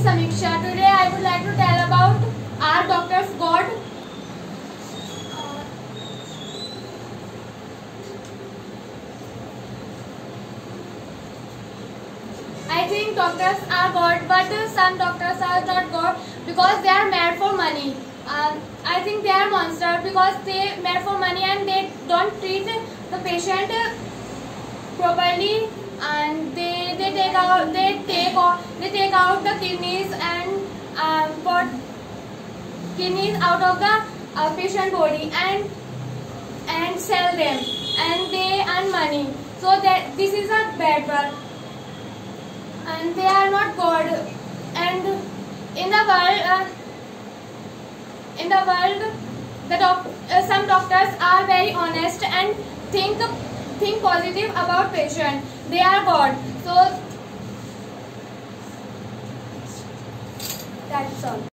Samiksha. Today I would like to tell about our doctor's God. I think doctors are God, but some doctors are not God because they are made for money. I think they are monsters because they made for money and they don't treat the patient properly, and they take out the kidneys and put kidneys out of the patient body and sell them, and they earn money. So that this is a bad work, and they are not God. And in the world, some doctors are very honest and think positive about patient. They are God. So that's all.